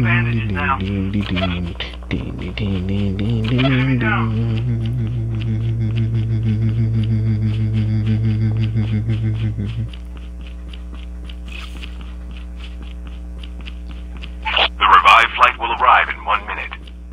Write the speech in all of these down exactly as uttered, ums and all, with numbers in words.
bandages now. Enemy down. The revived flight will arrive in one minute.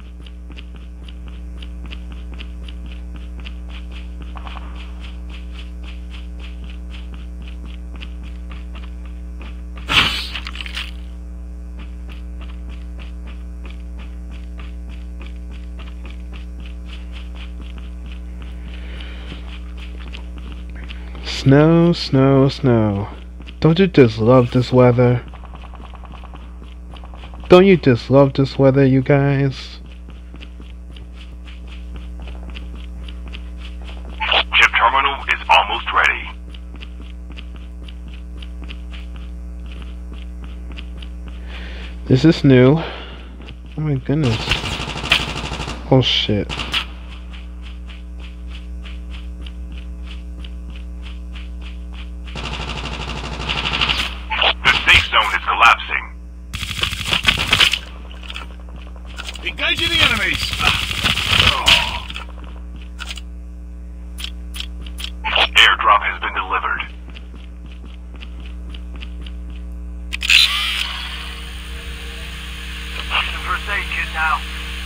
Snow, snow, snow. Don't you just love this weather? Don't you just love this weather, you guys? Chip terminal is almost ready. This is new. Oh my goodness. Oh shit. Engaging the enemies! Airdrop has been delivered. Some first aid kit now.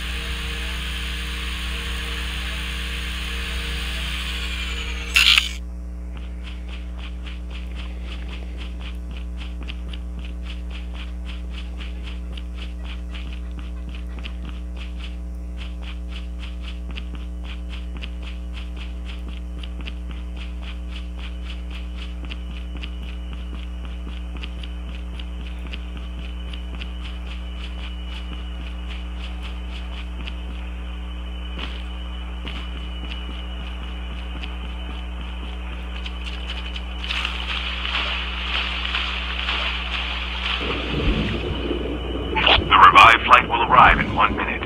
The revived flight will arrive in one minute.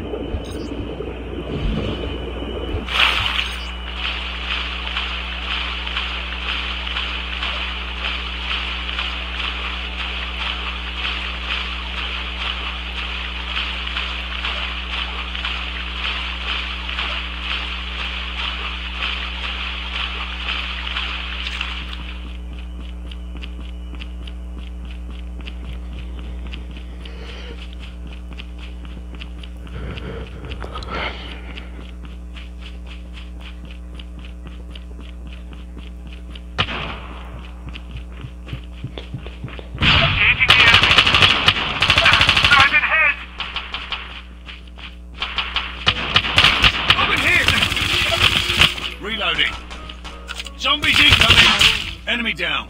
Reloading. Zombies incoming. Enemy down.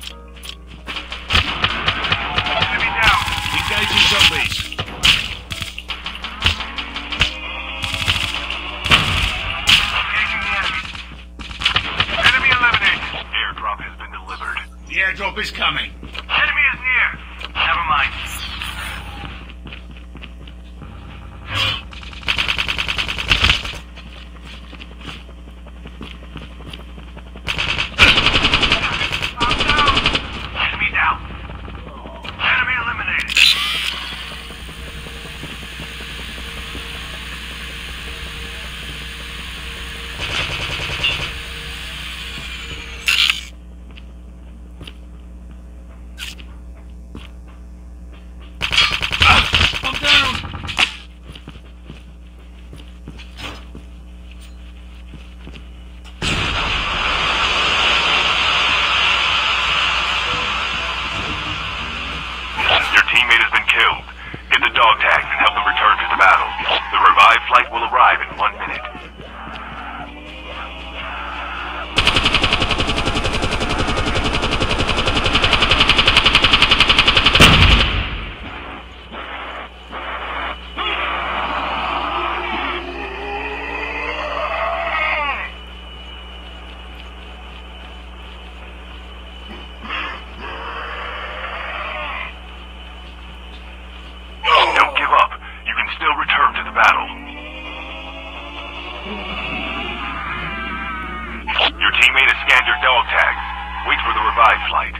Enemy down. Engaging zombies. Engaging the enemy. Enemy eliminated. Airdrop has been delivered. The airdrop is coming. Enemy is near. Never mind. flight will arrive in one minute. Don't give up. You can still return to the battle. Your teammate has scanned your dog tags. Wait for the revived flight.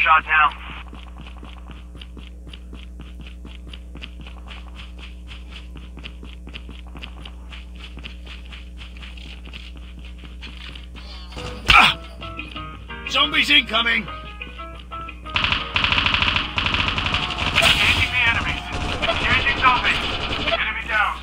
shot down. Ah! Zombies incoming! Engaging the enemies. Engaging zombies. Enemy down.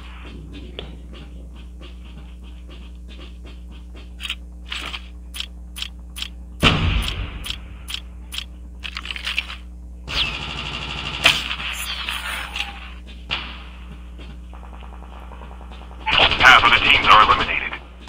Half of the teams are eliminated.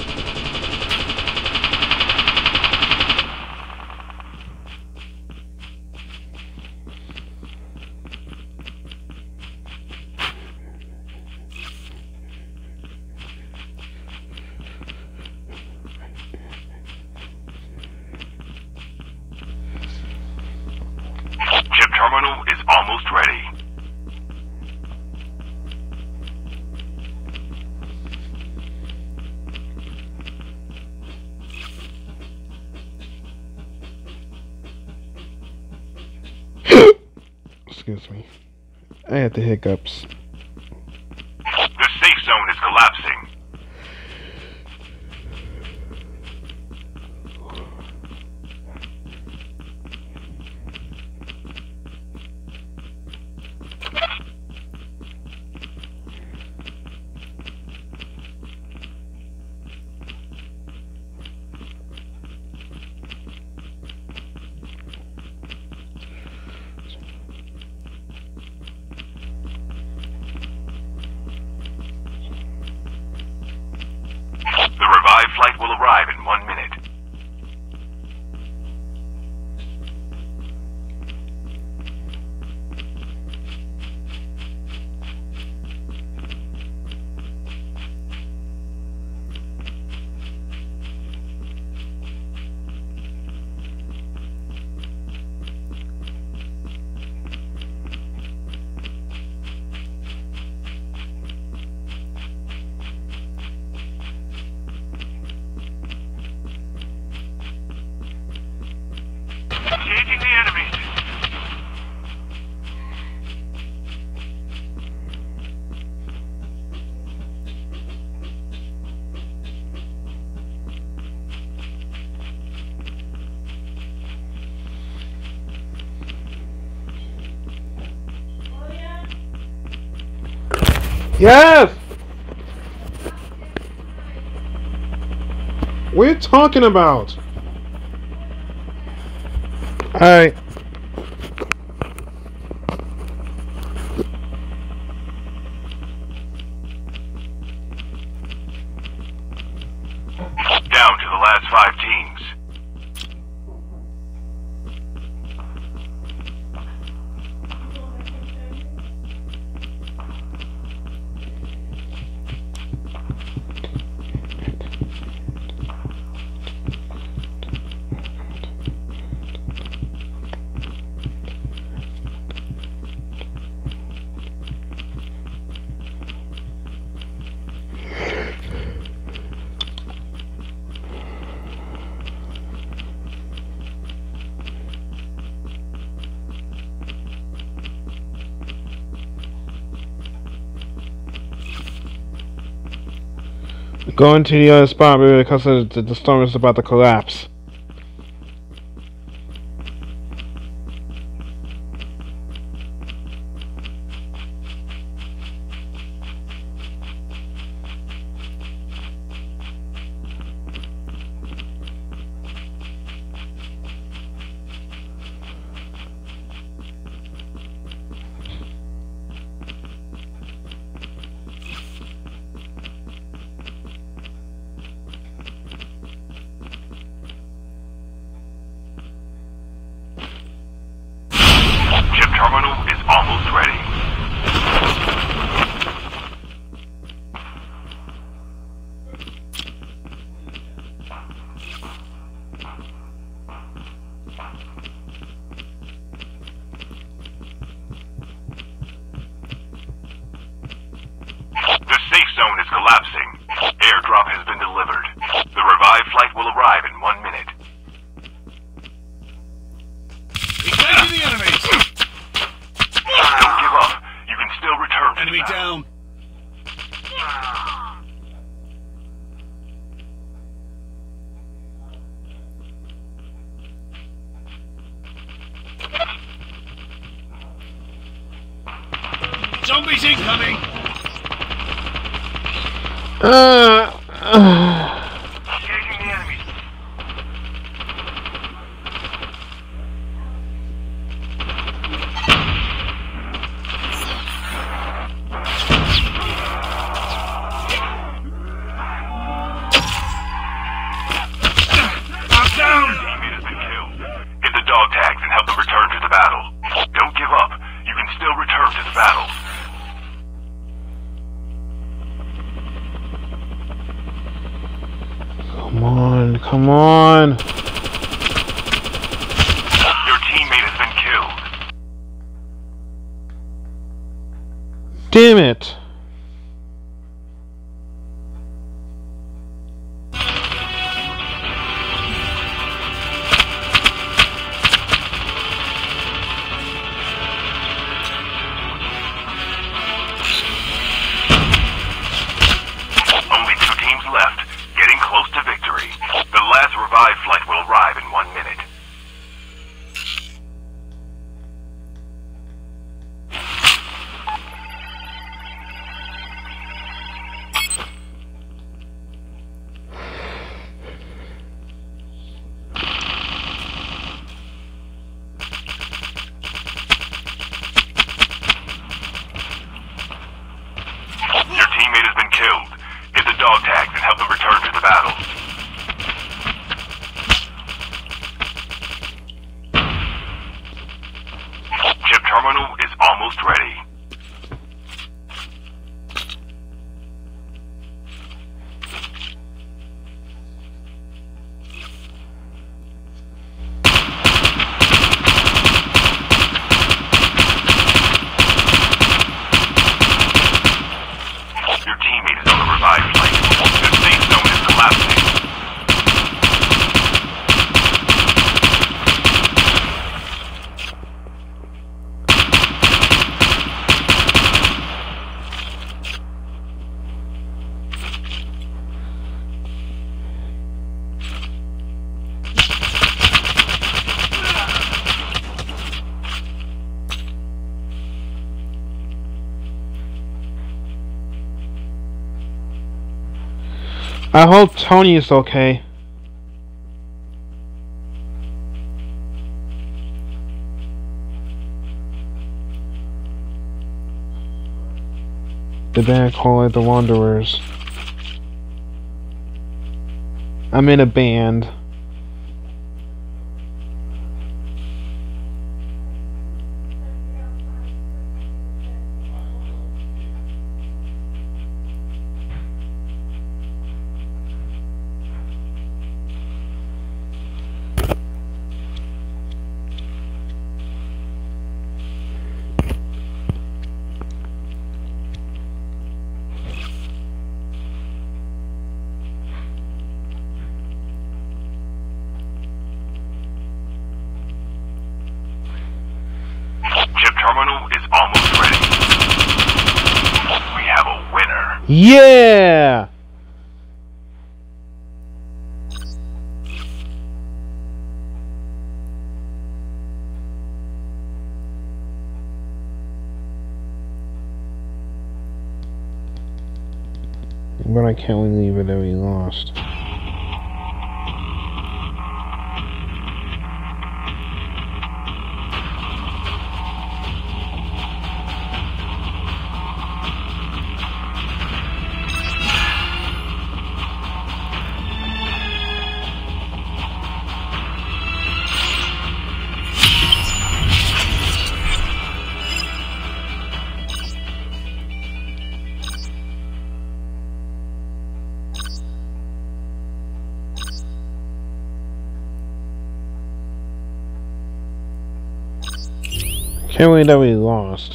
Chip terminal is almost ready. Excuse me. I had the hiccups. The safe zone is collapsing. The revived flight will arrive in one minute. Engaging the enemies. Yes! What are you talking about? Alright. Down to the last five teams. Going to the other spot because the, the storm is about to collapse. Terminal is almost ready. The safe zone is collapsing. Airdrop has been delivered. The revived flight will arrive in one minute. We got Enemies incoming! Uh, uh. Engaging the enemies. I'm down! Teammate has been killed. Get the dog tags and help them return to the battle. Don't give up. You can still return to the battle. Come on, come on. Your teammate has been killed. Damn it. Only two teams left. Getting close to victory. The last revive flight will arrive in one minute. Your teammate has been killed. Get the dog tags and help them return to the battle. Chip terminal is almost ready. Your teammate is on the revive flight. The safe zone is collapsing. I hope Tony is okay. The band call it the Wanderers. I'm in a band. Chip terminal is almost ready. We have a winner. Yeah! But I can't believe it that we lost. Can't believe that we lost.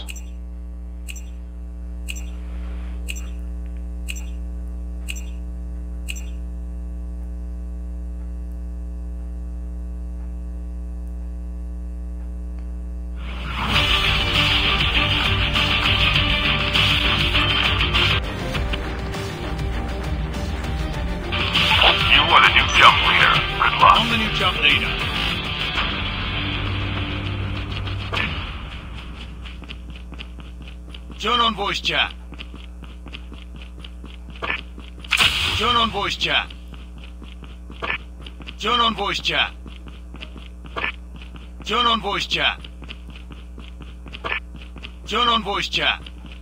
You are the new jump leader. Good luck. I'm the new jump leader. Turn on voice chat. Turn on voice chat. Turn on voice chat. Turn on voice chat. Turn on voice chat.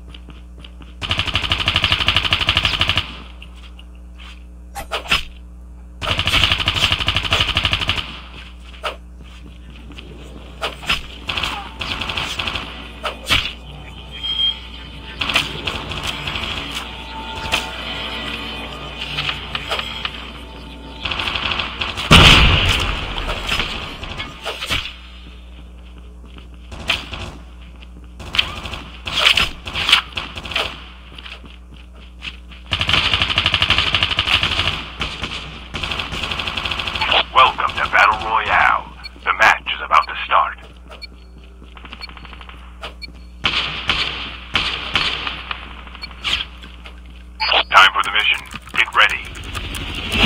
Welcome to Battle Royale. The match is about to start. Time for the mission. Get ready.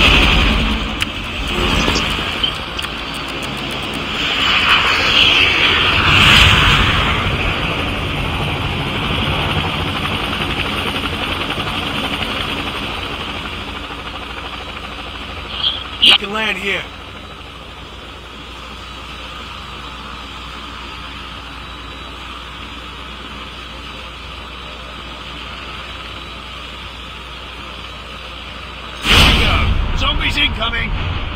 You can land here. Zombies incoming!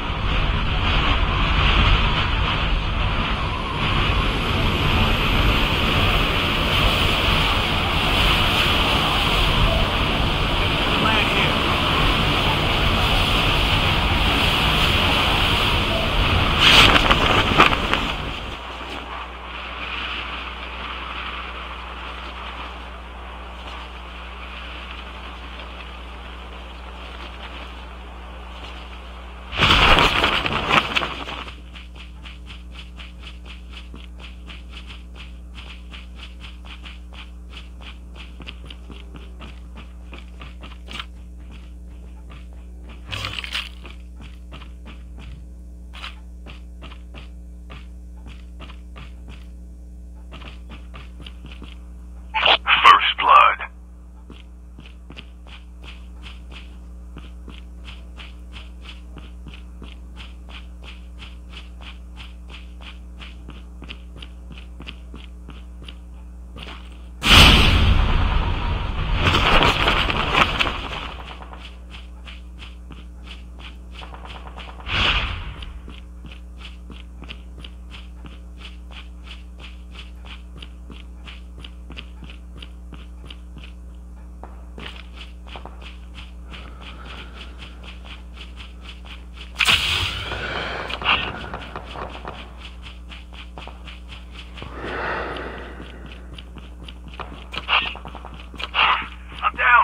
Land here. First blood. I'm down.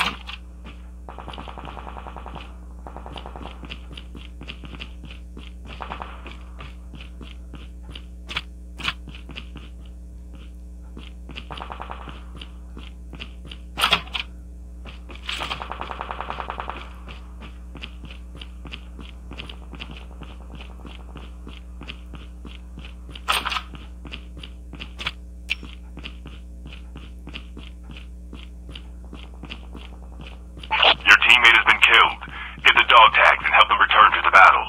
Your teammate has been killed. Get the dog tags and help them return to the battle.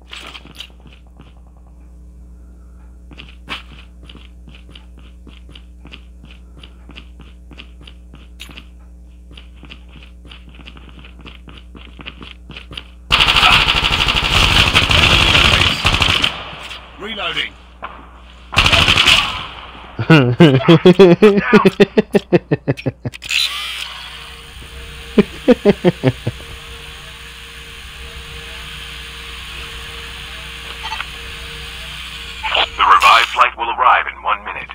Reloading. The revived flight will arrive in one minute.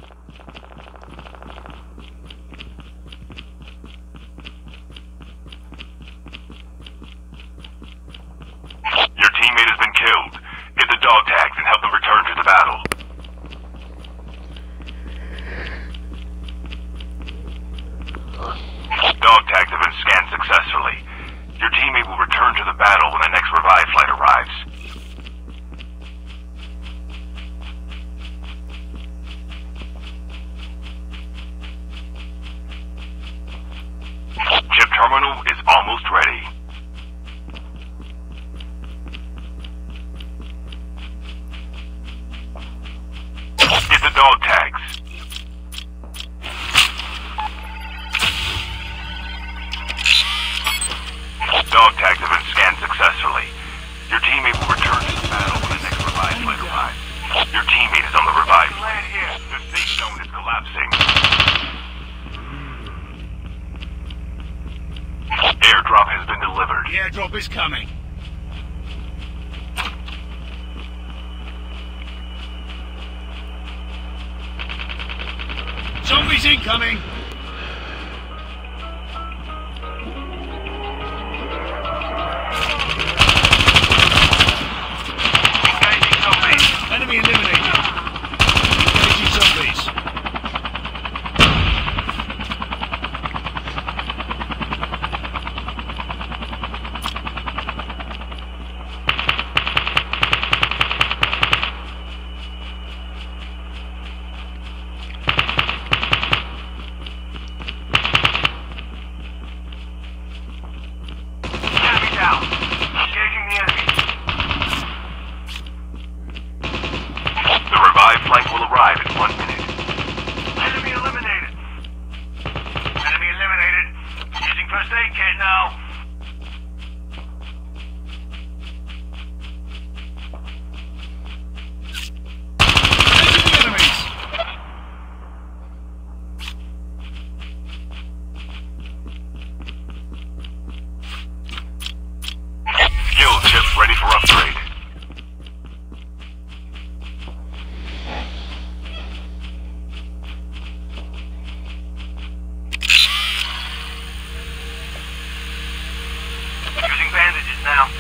Your teammate has been killed. Get the dog tags and help them return to the battle. Dog tags have been scanned successfully. Your teammate will return to the battle when the next revive flight arrives. The airdrop is coming. Zombies incoming! Engaging zombies. Enemy eliminated. Engaging zombies. Enemy down. Engaging the enemy. The revived flight will arrive in one minute. Enemy eliminated. Enemy eliminated. Using first aid kit now. Engaging the enemies. Skill chips ready for upgrade. Using bandages now.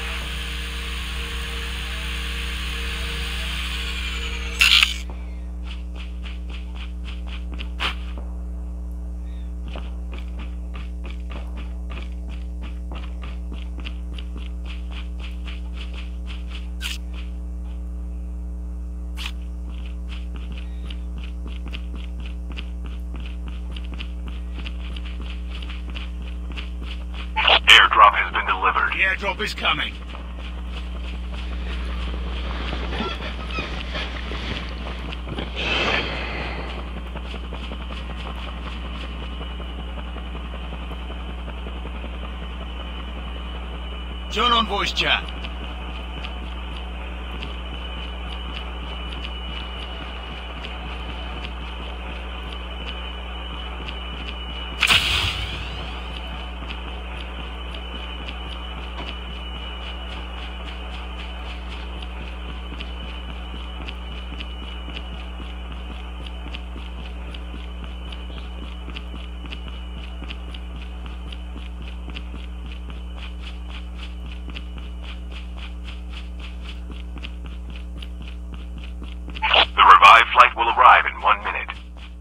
Airdrop has been delivered. The airdrop is coming. Turn on voice chat. The revived flight will arrive in one minute.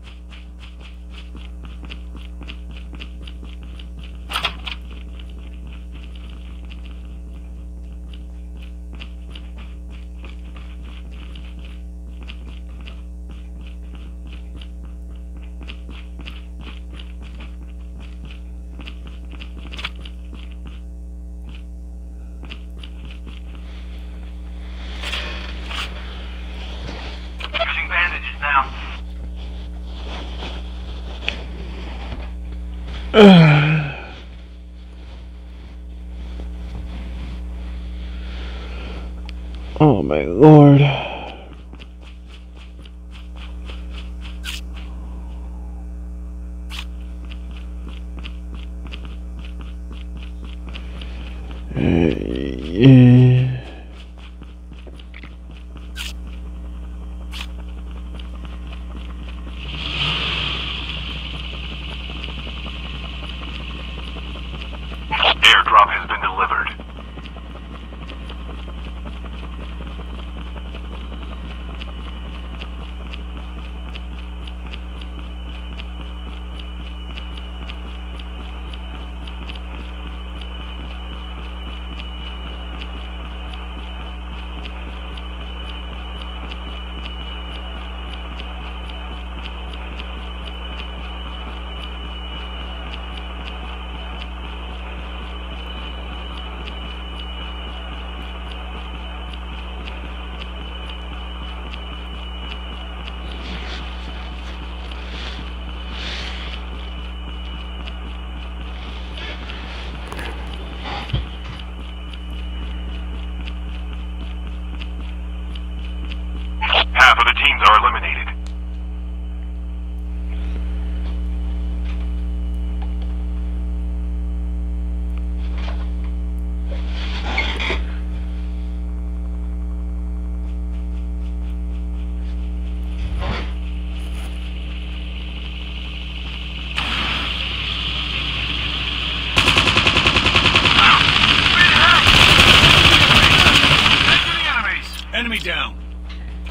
Using bandages now. Oh my lord. Uh, yeah. Airdrop has been delivered.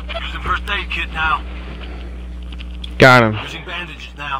Using first aid kit now. Got him. Using bandages now.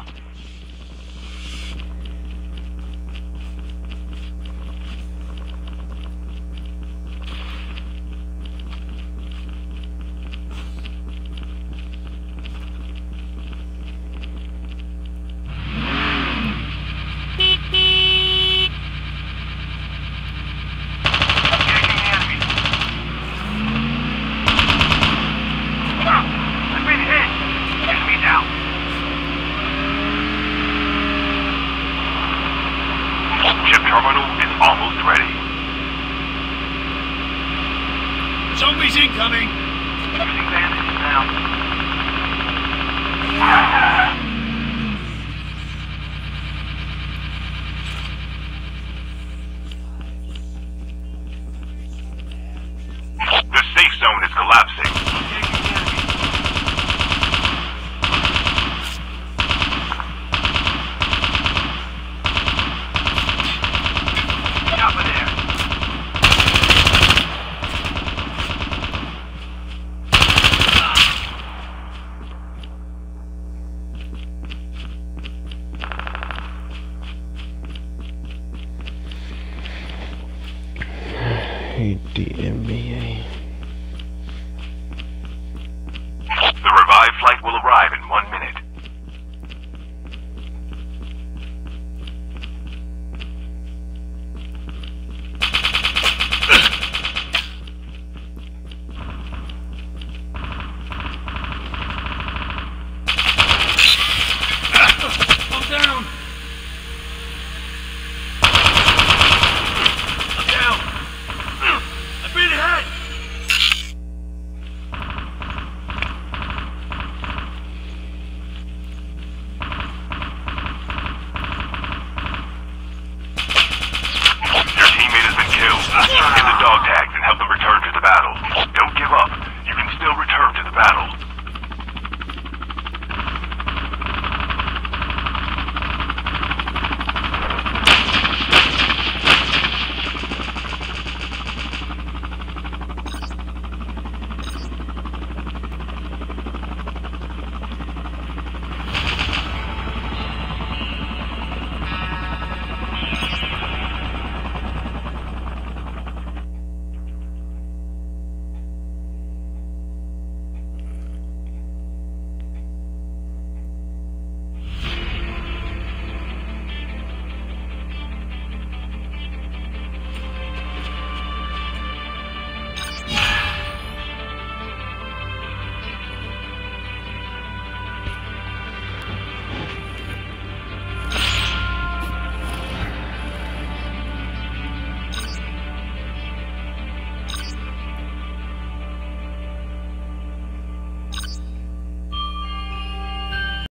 Zombies incoming! Using bandages now. The safe zone is collapsing. Top of there. D M B A. The revived flight will arrive in one minute. I'm down. Get the dog tags and help them return to the battle. Don't give up. You can still return to the battle.